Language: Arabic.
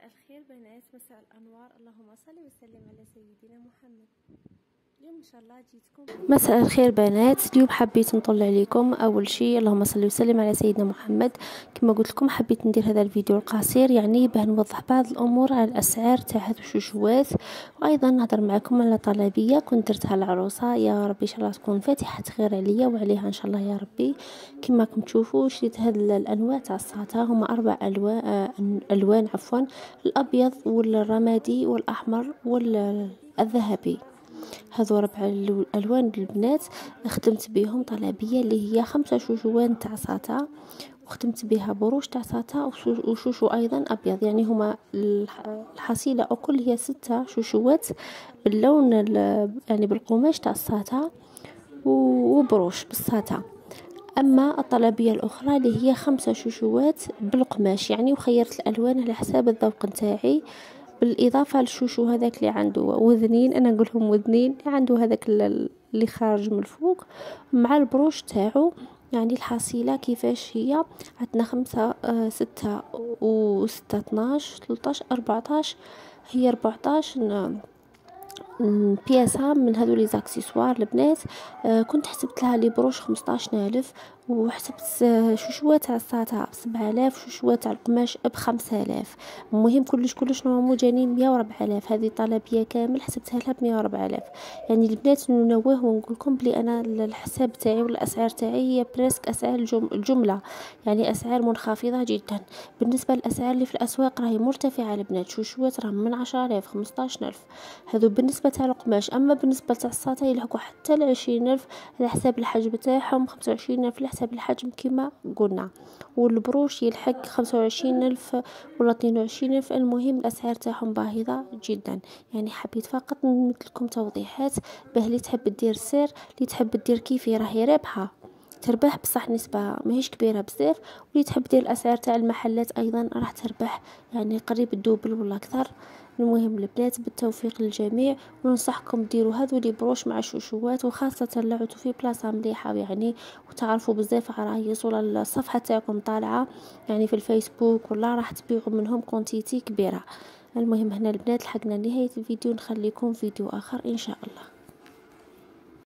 الخير بنات، مساء الأنوار. اللهم صل وسلم على سيدنا محمد. اليوم إن شاء الله جيتكم. مساء الخير بنات، اليوم حبيت نطلع عليكم أول شيء اللهم صل وسلم على سيدنا محمد. كما قلت لكم حبيت ندير هذا الفيديو القصير يعني باه نوضح بعض الأمور على الأسعار تاع هذو الشوشوات، وأيضا نهضر معكم على طلبية كنت درتها العروسة. يا ربي إن شاء الله تكون فاتحة خير عليا وعليها إن شاء الله يا ربي. كما راكم تشوفوا شريت هاد الأنواع تاع الساطا، هما 4 ألوان عفوا، الأبيض والرمادي والأحمر والذهبي. هذو 4 الالوان البنات خدمت بهم طلبيه اللي هي 5 شوشوان تاع ساتا، وخدمت بها بروش تاع ساتا وشوشو ايضا ابيض، يعني هما الحصيله اكل هي 6 شوشوات باللون يعني بالقماش تاع الساتا وبروش بالساتا. اما الطلبيه الاخرى اللي هي 5 شوشوات بالقماش يعني، وخيرت الالوان على حساب الذوق نتاعي، بالاضافه للشوشو هذاك اللي عنده وذنين، انا نقولهم وذنين، اللي عنده هذاك اللي خارج من الفوق مع البروش تاعو. يعني الحصيله كيفاش هي عندنا 5 6 و6 12 13 14، هي 14 بياسة من هذو لي زاكسيسوار البنات. كنت حسبت لها لي بروش 15,000، وحسبت شوشوات تاع الساطا ب7000، شوشوات تاع القماش ب5000. المهم كلش نورمالمون جاني 104,000. هذه طلبيه كامل حسبتها لها ب104,000. يعني البنات ننوه ونقول لكم بلي انا الحساب تاعي والاسعار تاعي هي بريسك اسعار الجمله، يعني اسعار منخفضه جدا بالنسبه للاسعار اللي في الاسواق، راهي مرتفعه البنات. شوشوات راهم من 10,000 15,000 هذو بالنسبه تاع القماش. اما بالنسبه تاع الساطا يلحقوا حتى ل20,000 على حساب الحجم تاعهم، 25,000 على حساب الحجم كما قلنا، والبروش يلحق 25,000 ولا 22,000. المهم الاسعار تاعهم باهظه جدا. يعني حبيت فقط نمثل لكم توضيحات باه اللي تحب دير سير، اللي تحب دير كيفي راهي رابحه تربح بصح نسبه ماهيش كبيره بزاف، واللي تحب دير الاسعار تاع المحلات ايضا راح تربح يعني قريب الدوبل ولا اكثر. المهم البنات بالتوفيق للجميع، وننصحكم ديروا هذو لي بروش مع الشوشوات، وخاصه لعبتوا في بلاصه مليحه يعني وتعرفوا بزاف عرايس، ولا الصفحه تاعكم طالعه يعني في الفيسبوك ولا راح تبيعوا منهم كونتيتي كبيره. المهم هنا البنات لحقنا نهايه الفيديو، نخليكم فيديو اخر ان شاء الله.